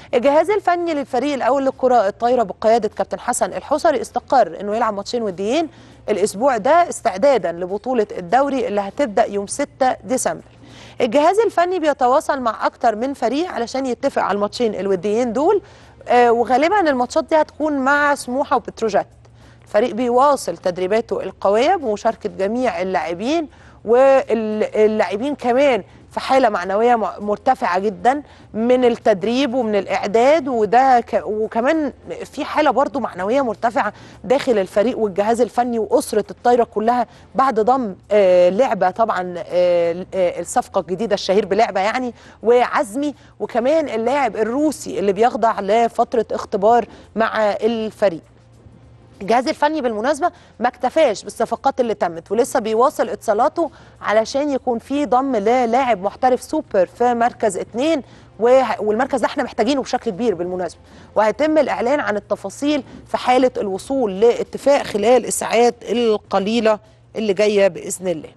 الجهاز الفني للفريق الاول للكره الطايره بقياده كابتن حسن الحصري استقر انه يلعب ماتشين وديين الاسبوع ده استعدادا لبطوله الدوري اللي هتبدا يوم 6 ديسمبر. الجهاز الفني بيتواصل مع اكتر من فريق علشان يتفق على الماتشين الوديين دول، وغالبا الماتشات دي هتكون مع سموحه وبتروجيت. الفريق بيواصل تدريباته القويه بمشاركه جميع اللاعبين، واللاعبين كمان في حاله معنويه مرتفعه جدا من التدريب ومن الاعداد، وكمان في حاله برضو معنويه مرتفعه داخل الفريق والجهاز الفني واسره الطايره كلها بعد ضم لعبه طبعا الصفقه الجديده الشهير بلعبه يعني وعزمي، وكمان اللاعب الروسي اللي بيخضع لفتره اختبار مع الفريق. الجهاز الفني بالمناسبة ما اكتفاش بالصفقات اللي تمت ولسه بيواصل اتصالاته علشان يكون في ضم للاعب محترف سوبر في مركز 2، والمركز ده احنا محتاجينه بشكل كبير بالمناسبة، وهيتم الإعلان عن التفاصيل في حالة الوصول لاتفاق خلال الساعات القليلة اللي جاية بإذن الله.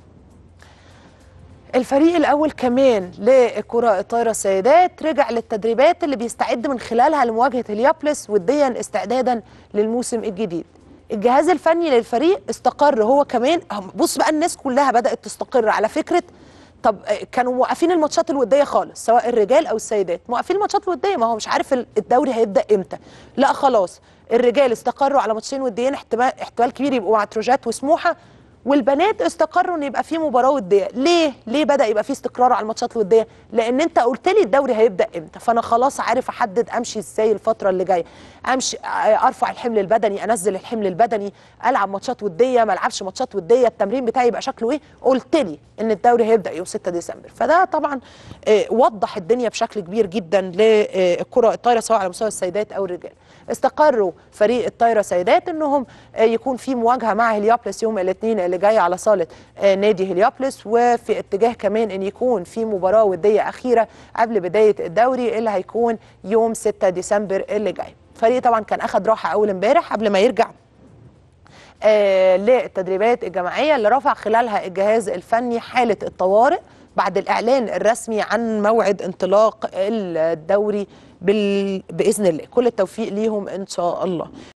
الفريق الأول كمان للكرة الطايرة السيدات رجع للتدريبات اللي بيستعد من خلالها لمواجهة هليوبلس وديا استعدادا للموسم الجديد. الجهاز الفني للفريق استقر هو كمان. بص بقى، الناس كلها بدأت تستقر على فكرة طب كانوا موقفين الماتشات الودية خالص سواء الرجال أو السيدات، موقفين الماتشات الودية، ما هو مش عارف الدوري هيبدأ امتى. لا خلاص، الرجال استقروا على ماتشين وديين احتمال كبير يبقوا مع بتروجيت وسموحة، والبنات استقروا ان يبقى في مباراه وديه. ليه بدا يبقى في استقرار على الماتشات الوديه؟ لان انت قلت لي الدوري هيبدا امتى، فانا خلاص عارف احدد امشي ازاي الفتره اللي جايه. امشي ارفع الحمل البدني، انزل الحمل البدني، العب ماتشات وديه، ما العبش ماتشات وديه، التمرين بتاعي يبقى شكله ايه. قلت لي ان الدوري هيبدا يوم 6 ديسمبر، فده طبعا وضح الدنيا بشكل كبير جدا للكره الطايره سواء على مستوى السيدات او الرجال. استقروا فريق الطايره سيدات انهم يكون في مواجهه مع هليوبلس يوم الاثنين اللي جاي على صاله نادي هليوبلس، وفي اتجاه كمان ان يكون في مباراه وديه اخيره قبل بدايه الدوري اللي هيكون يوم 6 ديسمبر اللي جاي. الفريق طبعا كان اخذ راحه اول امبارح قبل ما يرجع للتدريبات الجماعيه اللي رفع خلالها الجهاز الفني حاله الطوارئ بعد الاعلان الرسمي عن موعد انطلاق الدوري باذن الله. كل التوفيق ليهم ان شاء الله.